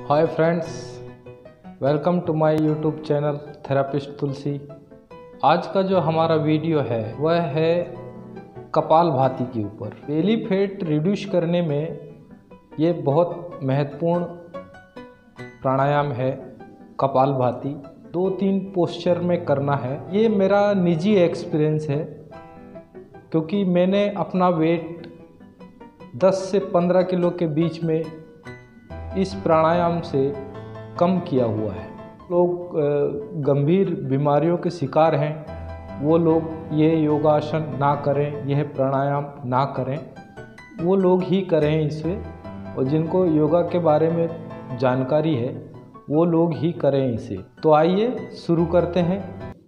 Hi friends, welcome to my YouTube channel therapist Tulsi. आज का जो हमारा वीडियो है वह है कपालभाति के ऊपर। बेली फैट रिड्यूस करने में ये बहुत महत्वपूर्ण प्राणायाम है कपालभाति। 2-3 पोस्चर में करना है। ये मेरा निजी एक्सपीरियंस है क्योंकि मैंने अपना वेट 10 से 15 किलो के बीच में इस प्राणायाम से कम किया हुआ है। लोग गंभीर बीमारियों के शिकार हैं, वो लोग ये योगासन ना करें, यह प्राणायाम ना करें, वो लोग ही करें इसे। और जिनको योगा के बारे में जानकारी है वो लोग ही करें इसे। तो आइए शुरू करते हैं।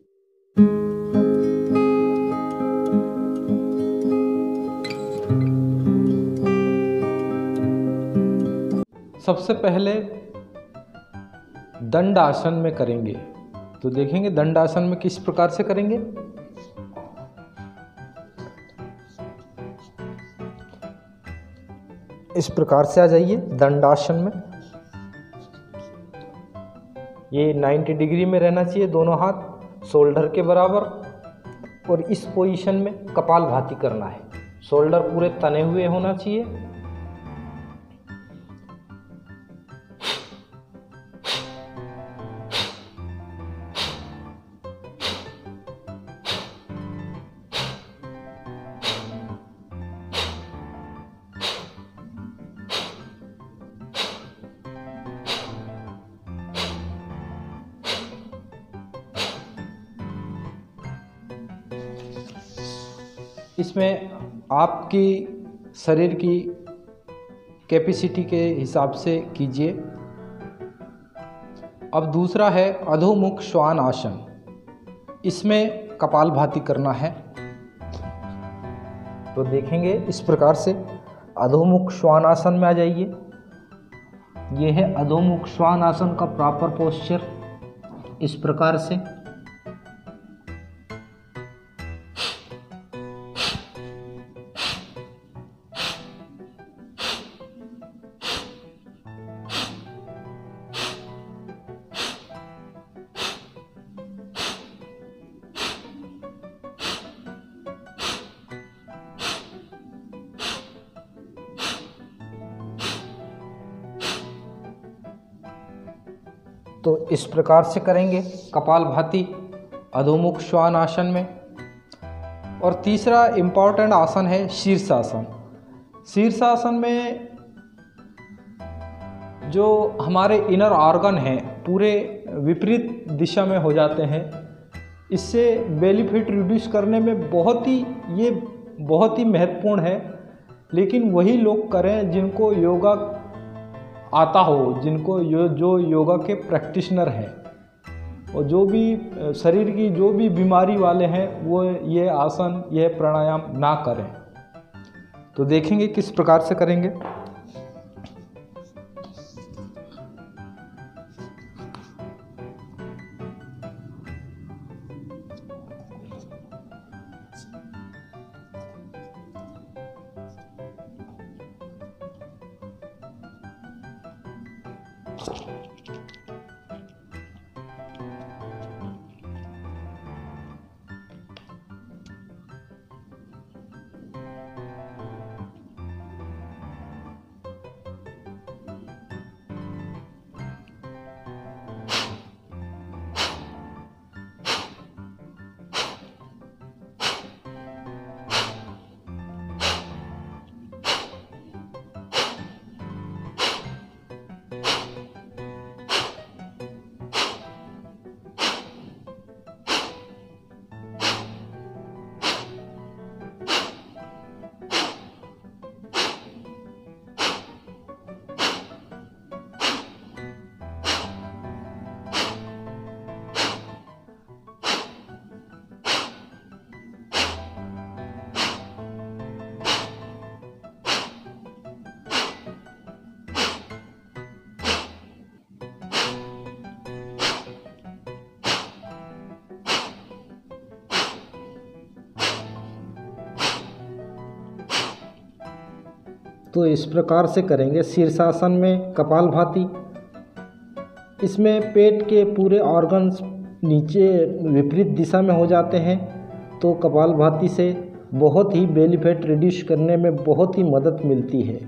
सबसे पहले दंड आसन में करेंगे। तो देखेंगे दंड आसन में किस प्रकार से करेंगे। इस प्रकार से आ जाइए दंड आसन में। ये 90 डिग्री में रहना चाहिए, दोनों हाथ शोल्डर के बराबर। और इस पोजीशन में कपालभाति करना है। शोल्डर पूरे तने हुए होना चाहिए। इसमें आपकी शरीर की कैपेसिटी के हिसाब से कीजिए। अब दूसरा है अधोमुख श्वान आसन। इसमें कपालभाति करना है। तो देखेंगे इस प्रकार से अधोमुख श्वान आसन में आ जाइए। यह है अधोमुख श्वान आसन का प्रॉपर पोस्चर। इस प्रकार से तो इस प्रकार से करेंगे कपालभाति अधोमुख श्वान आसन में। और तीसरा इम्पॉर्टेंट आसन है शीर्षासन। शीर्षासन में जो हमारे इनर ऑर्गन हैं पूरे विपरीत दिशा में हो जाते हैं। इससे बेली फैट रिड्यूस करने में बहुत ही महत्वपूर्ण है। लेकिन वही लोग करें जिनको योगा आता हो, जिनको जो योगा के प्रैक्टिशनर हैं और जो भी शरीर की जो भी बीमारी वाले हैं वो ये आसन, यह प्राणायाम ना करें। तो देखेंगे किस प्रकार से करेंगे। तो इस प्रकार से करेंगे शीर्षासन में कपालभाति। इसमें पेट के पूरे ऑर्गन्स नीचे विपरीत दिशा में हो जाते हैं, तो कपालभाति से बहुत ही बेली फैट रिड्यूस करने में बहुत ही मदद मिलती है।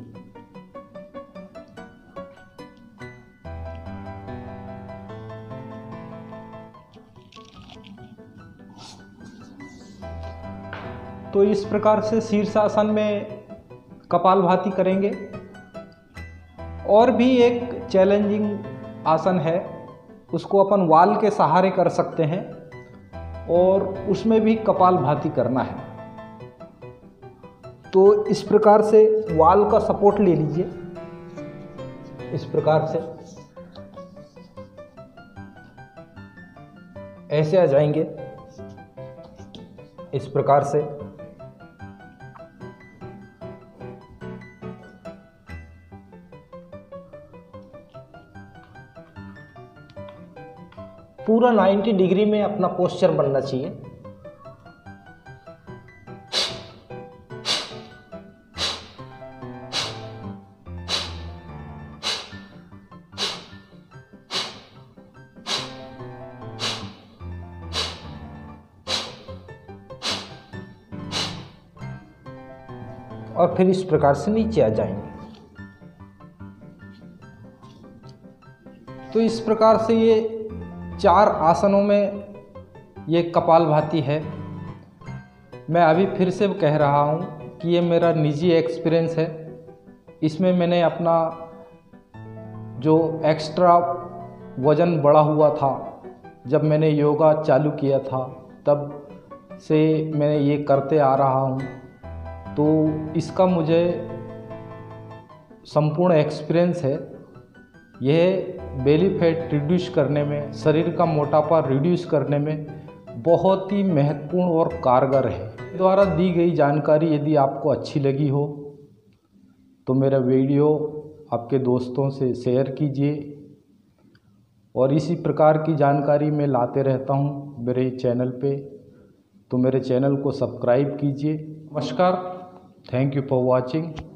तो इस प्रकार से शीर्षासन में कपालभाति करेंगे। और भी एक चैलेंजिंग आसन है, उसको अपन वाल के सहारे कर सकते हैं और उसमें भी कपालभाति करना है। तो इस प्रकार से वाल का सपोर्ट ले लीजिए, इस प्रकार से ऐसे आ जाएंगे, इस प्रकार से। पूरा 90 डिग्री में अपना पोस्चर बनना चाहिए। और फिर इस प्रकार से नीचे आ जाएंगे। तो इस प्रकार से ये 4 आसनों में ये कपालभाति है। मैं अभी फिर से कह रहा हूँ कि ये मेरा निजी एक्सपीरियंस है। इसमें मैंने अपना जो एक्स्ट्रा वज़न बढ़ा हुआ था, जब मैंने योगा चालू किया था तब से मैं ये करते आ रहा हूँ, तो इसका मुझे संपूर्ण एक्सपीरियंस है। यह बेली फैट रिड्यूस करने में, शरीर का मोटापा रिड्यूस करने में बहुत ही महत्वपूर्ण और कारगर है। द्वारा दी गई जानकारी यदि आपको अच्छी लगी हो तो मेरा वीडियो आपके दोस्तों से शेयर कीजिए, और इसी प्रकार की जानकारी मैं लाते रहता हूँ मेरे चैनल पे, तो मेरे चैनल को सब्सक्राइब कीजिए। नमस्कार, थैंक यू फॉर वॉचिंग।